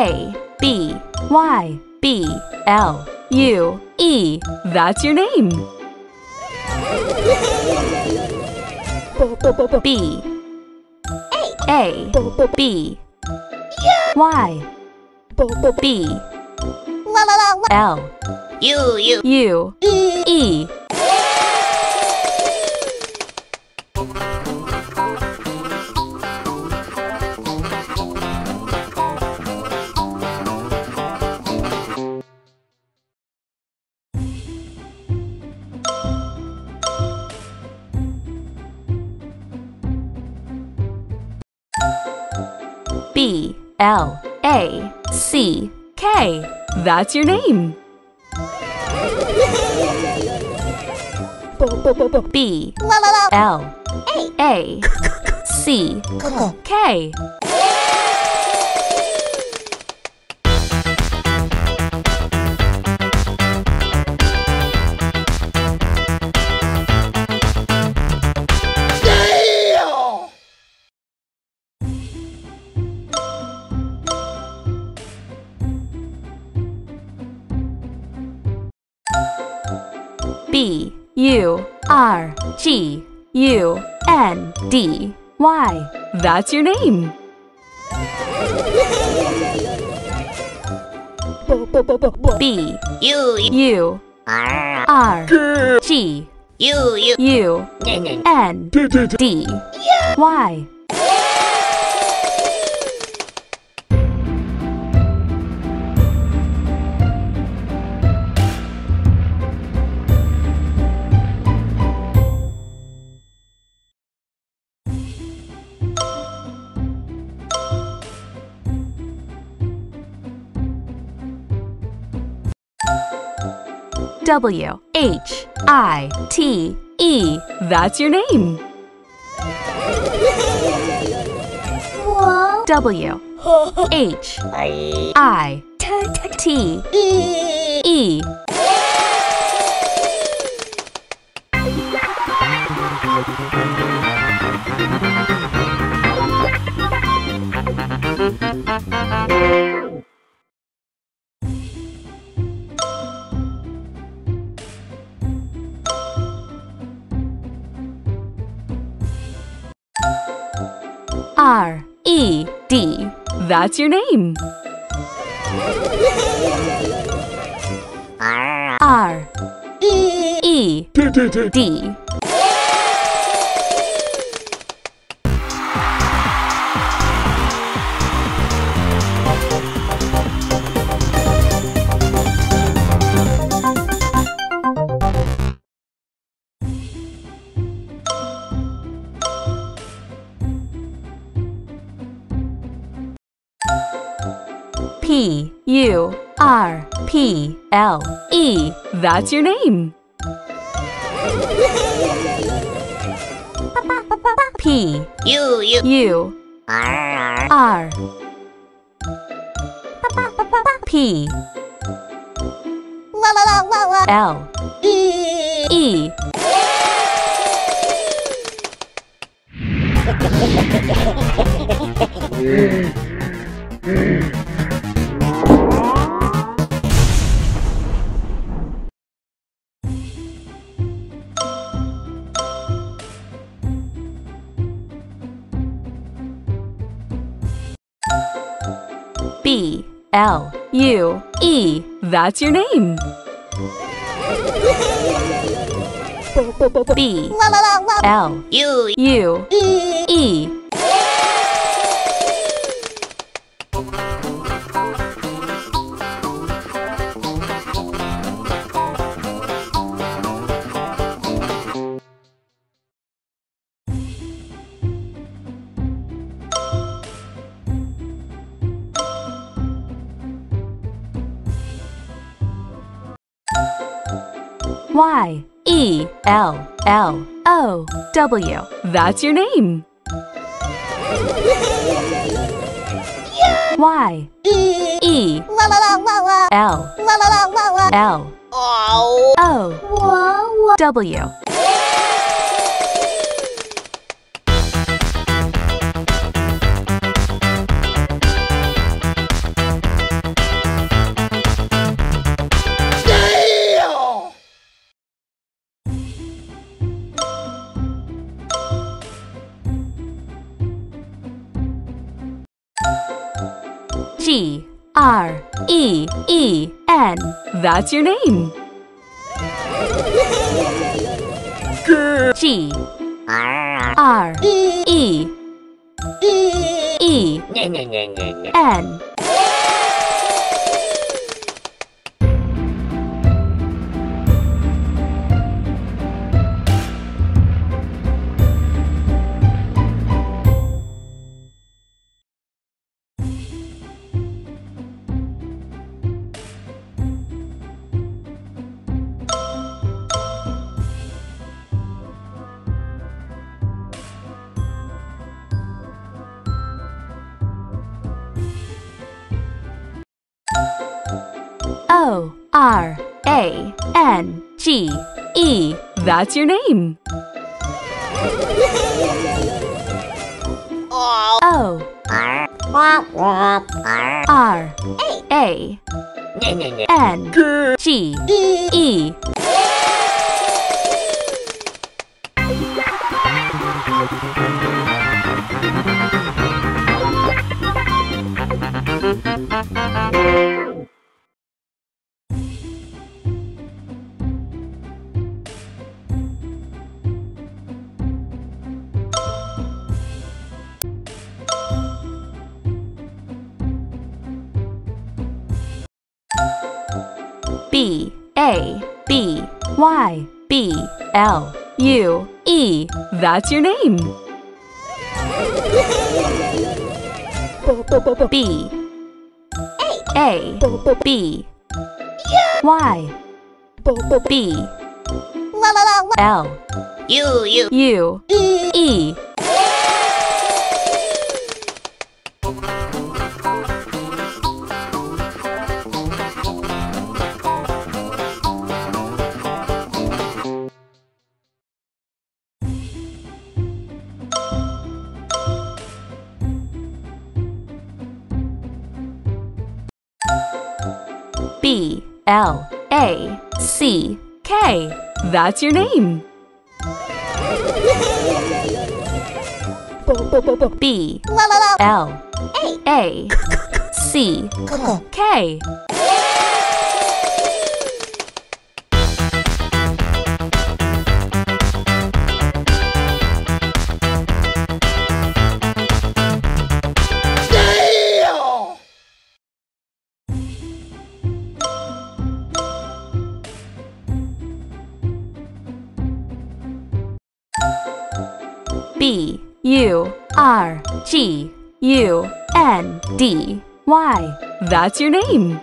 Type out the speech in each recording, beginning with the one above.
A, B, Y, B, L, U, E. That's your name. B, A, B, Y, B, L, U, E. B, L, A, C, K. That's your name. B, L, A, C, K. B, U, R, G, U, N, D, Y. That's your name. B, U, R, G, U, N, D, Y. W, H, I, T, E. That's your name. W, H, I, T, E. R, E, D. That's your name. R, E, D. P, U, R, P, L, E. That's your name. P, U, R, P, L, E. B, L, U, E. That's your name. B, L, U, E. Y, E, L, L, O, W. That's your name. Y, E, L, L, O, W. G R E E N. That's your name. G R E E N. O R A N G E. That's your name. O R A N G E. B A B Y B L U E. That's your name. B A B Y B L U E. B L A C K. That's your name. B L A C K. B U R G U N D Y. That's your name.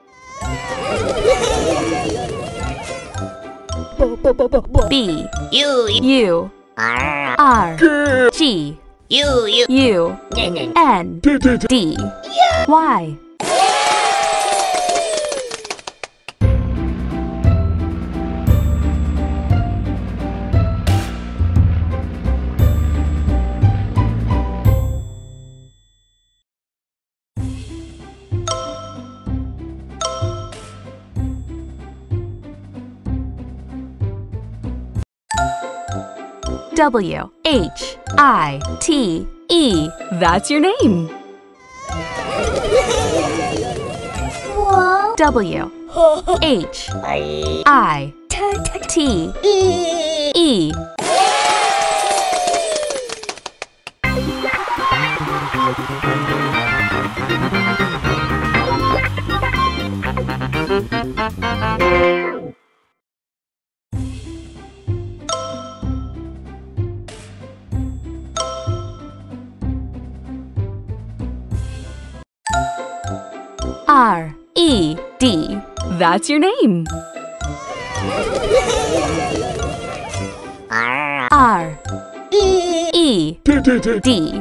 B U R G U N D Y. W H I T E. That's your name. W H I T E. R E D. That's your name. R E D.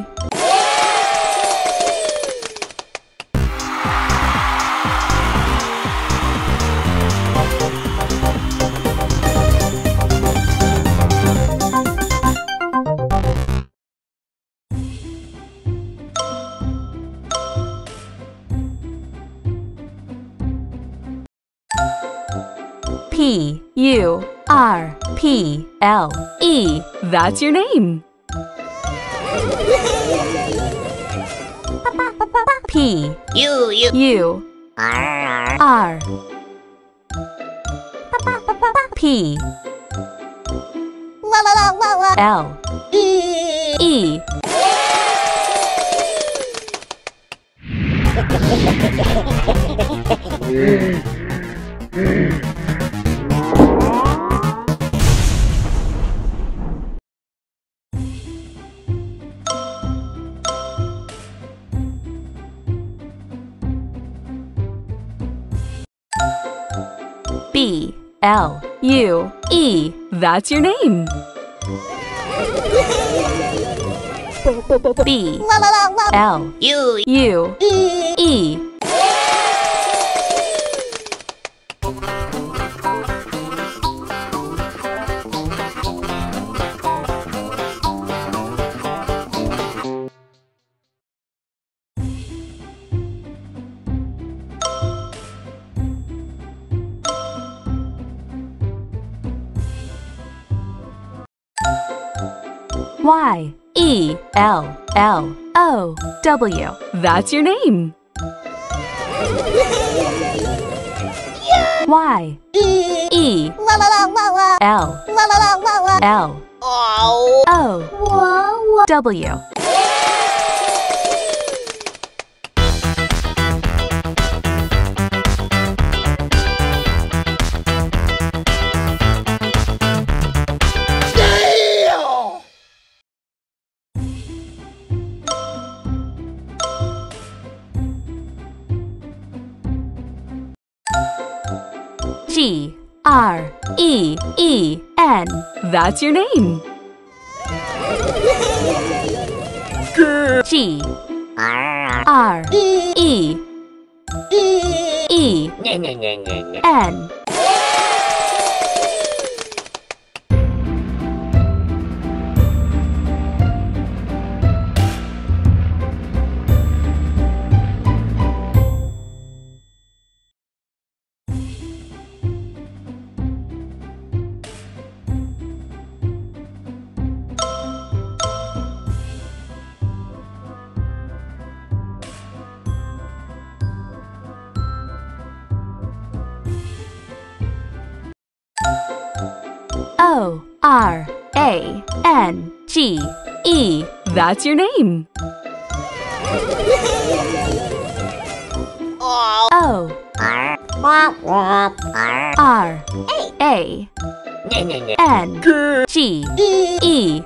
P U R P L E. That's your name. P U U R R P L E B L U E. That's your name. B L U U E. Y E L L O W. That's your name. Y E L L O W. G R E E N. That's your name. G R E E N. O R A N G E. That's your name. O R A N G E.